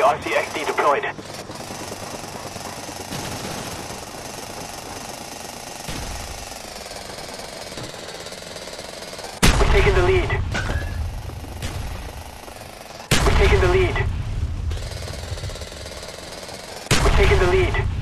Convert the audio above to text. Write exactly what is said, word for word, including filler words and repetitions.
R C X D deployed. We're taking the lead. We're taking the lead. We're taking the lead.